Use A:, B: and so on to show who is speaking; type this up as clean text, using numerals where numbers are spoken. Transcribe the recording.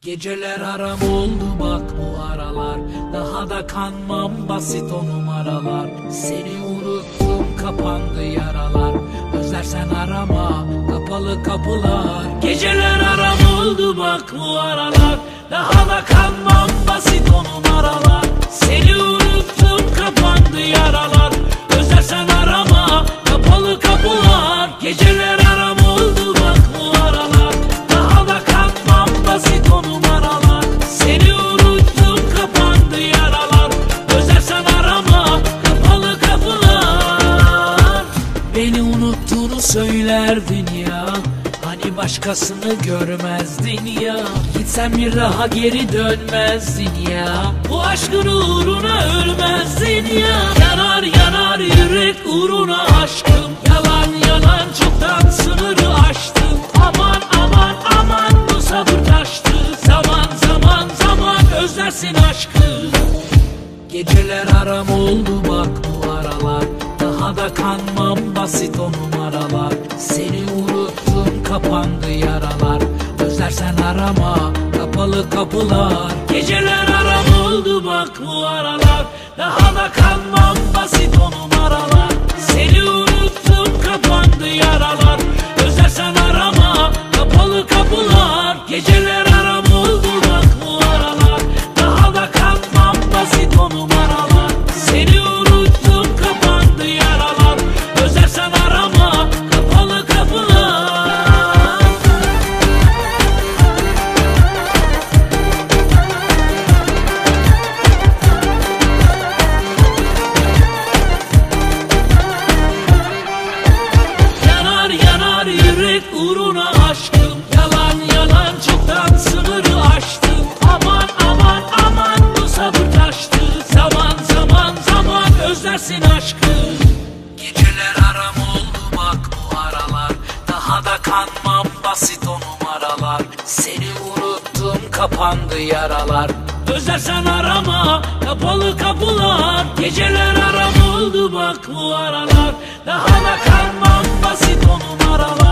A: Geceler aram oldu bak bu aralar, daha da kanmam basit o numaralar. Seni unuttum kapandı yaralar, özlersen arama kapalı kapılar. Geceler aram oldu bak bu aralar, daha da kanmam basit o numaralar. Seni unuttum kapandı yaralar, özlersen arama kapalı kapılar. Geceler aram oldu bak bu aralar, daha da kanmam basit o numaralar. Seni unuttum kapandı yaralar, özlersen arama kapalı kapılar. Beni unuttuğunu söylerdin ya, hani başkasını görmezdin ya. Gitsen bir daha geri dönmezdin ya, bu aşkın uğruna ölmezdin ya. Yanar yanar yürek uğruna aşkım, yalan yalan çoktan sınırı aştım. Aman aman aman bu sabır taştı, zaman zaman zaman özlersin aşkı. Geceler aram oldu bak bu aralar, daha da kanmam basit o numaralar. Seni unuttum kapandı yaralar, özlersen arama kapalı kapılar. Geceler aram oldu bak bu aralar, daha da kanmam basit o numaralar. Seni unuttum kapandı yaralar, özlersen arama kapalı kapılar. Geceler aram oldu bak bu aralar, daha da kanmam basit o numaralar. Seni unuttum kapandı yaralar, özlersen arama kapalı kapılar. Yanar yanar yürek uğruna aşkım, yalan yalan çoktan sınırı aştım. Aman aman aman bu sabır taştı, zaman zaman zaman özlersin aşkı. Geceler aram oldu bak bu aralar, daha da kanmam basit o numaralar. Seni unuttum kapandı yaralar, özlersen arama kapalı kapılar. Geceler aram oldu bak bu aralar, daha da kanmam basit o numaralar.